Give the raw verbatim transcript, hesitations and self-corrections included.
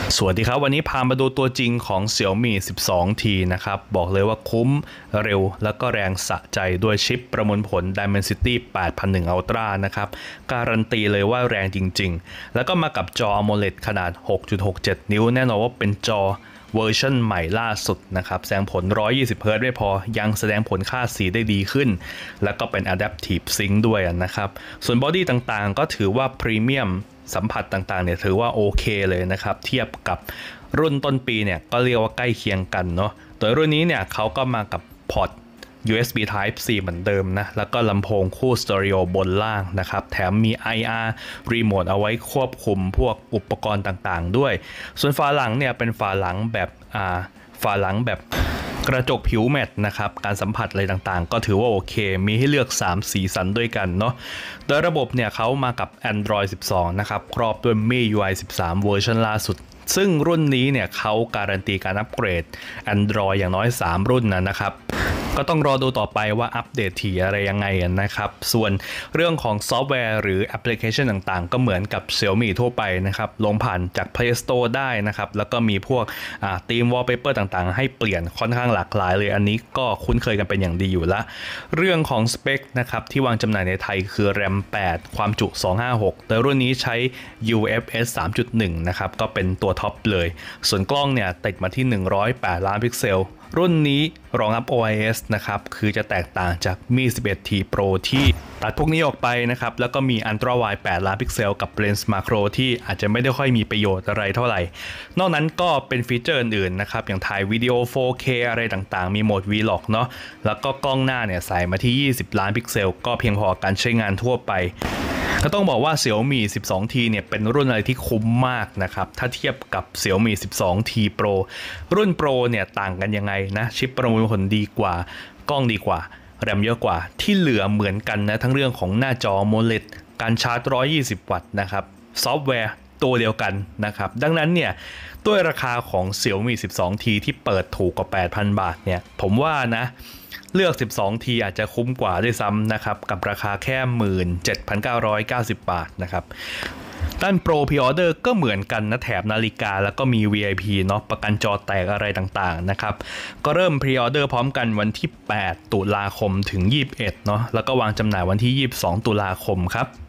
สวัสดีครับวันนี้พามาดูตัวจริงของ Xiaomi สิบสอง ที นะครับบอกเลยว่าคุ้มเร็วแล้วก็แรงสะใจด้วยชิปประมวลผล Dimensity แปดพันหนึ่ง Ultra นะครับการันตีเลยว่าแรงจริงๆแล้วก็มากับจอ AMOLED ขนาด หกจุดหกเจ็ด นิ้วแน่นอนว่าเป็นจอเวอร์ชันใหม่ล่าสุดนะครับแสดงผลหนึ่งร้อยยี่สิบเฮิร์ตซ์ไม่พอยังแสดงผลค่าสีได้ดีขึ้นแล้วก็เป็น Adaptive Sync ด้วยนะครับส่วนบอดี้ต่างๆก็ถือว่าพรีเมียมสัมผัสต่างๆเนี่ยถือว่าโอเคเลยนะครับเทียบกับรุ่นต้นปีเนี่ยก็เรียกว่าใกล้เคียงกันเนาะโดยรุ่นนี้เนี่ยเขาก็มากับพอร์ต ยู เอส บี Type C เหมือนเดิมนะแล้วก็ลำโพงคู่สเตอริโอบนล่างนะครับแถมมี ไอ อาร์ Remote เอาไว้ควบคุมพวกอุปกรณ์ต่างๆด้วยส่วนฝาหลังเนี่ยเป็นฝาหลังแบบอ่าฝาหลังแบบกระจกผิวแมตต์นะครับการสัมผัสอะไรต่างๆก็ถือว่าโอเคมีให้เลือกสามสีสันด้วยกันเนาะโดยระบบเนี่ยเขามากับ Android สิบสอง นะครับครอบด้วย เอ็ม ไอ ยู ไอ สิบสาม เวอร์ชันล่าสุดซึ่งรุ่นนี้เนี่ยเขาการันตีการอัปเกรด Android อย่างน้อยสามรุ่นนะนะครับก็ต้องรอดูต่อไปว่าอัปเดตถี่อะไรยังไงนะครับส่วนเรื่องของซอฟต์แวร์หรือแอปพลิเคชันต่างๆก็เหมือนกับ Xiaomi ทั่วไปนะครับลงผ่านจาก Play Store ได้นะครับแล้วก็มีพวกธีม Wallpaper ต่างๆให้เปลี่ยนค่อนข้างหลากหลายเลยอันนี้ก็คุ้นเคยกันเป็นอย่างดีอยู่ละเรื่องของสเปคนะครับที่วางจำหน่ายในไทยคือ แรม แปด ความจุ สองร้อยห้าสิบหกโดยรุ่นนี้ใช้ ยู เอฟ เอส สามจุดหนึ่ง นะครับก็เป็นตัวท็อปเลยส่วนกล้องเนี่ยติดมาที่หนึ่งร้อยแปดล้านพิกเซลรุ่นนี้รองรับ โอ ไอ เอส นะครับคือจะแตกต่างจาก Mi สิบเอ็ด ที Pro ที่ตัดพวกนี้ออกไปนะครับแล้วก็มี Ultra Wide แปดล้านพิกเซลกับ Lens Macro ที่อาจจะไม่ได้ค่อยมีประโยชน์อะไรเท่าไหร่นอกนั้นก็เป็นฟีเจอร์อื่นๆนะครับอย่างถ่ายวิดีโอ โฟร์เค อะไรต่างๆมีโหมด Vlog เนาะแล้วก็กล้องหน้าเนี่ยใส่มาที่ยี่สิบล้านพิกเซลก็เพียงพอการใช้งานทั่วไปก็ต้องบอกว่า Xiaomi สิบสอง ที เนี่ยเป็นรุ่นอะไรที่คุ้มมากนะครับถ้าเทียบกับ Xiaomi สิบสอง ที Pro รุ่น Pro เนี่ยต่างกันยังไงนะชิปประมวลผลดีกว่ากล้องดีกว่าแรมเยอะกว่าที่เหลือเหมือนกันนะทั้งเรื่องของหน้าจอ AMOLED การชาร์จหนึ่งร้อยยี่สิบวัตต์นะครับซอฟต์แวร์ตัวเดียวกันนะครับดังนั้นเนี่ยด้วยราคาของ Xiaomi สิบสอง ที ที่เปิดถูกกว่า แปดพัน บาทเนี่ยผมว่านะเลือก สิบสอง ที อาจจะคุ้มกว่าด้วยซ้ำนะครับกับราคาแค่ หนึ่งหมื่นเจ็ดพันเก้าร้อยเก้าสิบ บาทนะครับด้าน Pro Pre-Order ก็เหมือนกันนะแถบนาฬิกาแล้วก็มี วี ไอ พี เนาะประกันจอแตกอะไรต่างๆนะครับก็เริ่ม Pre-Order พร้อมกันวันที่แปดตุลาคมถึงยี่สิบเอ็ดเนาะแล้วก็วางจำหน่ายวันที่ยี่สิบสองตุลาคมครับ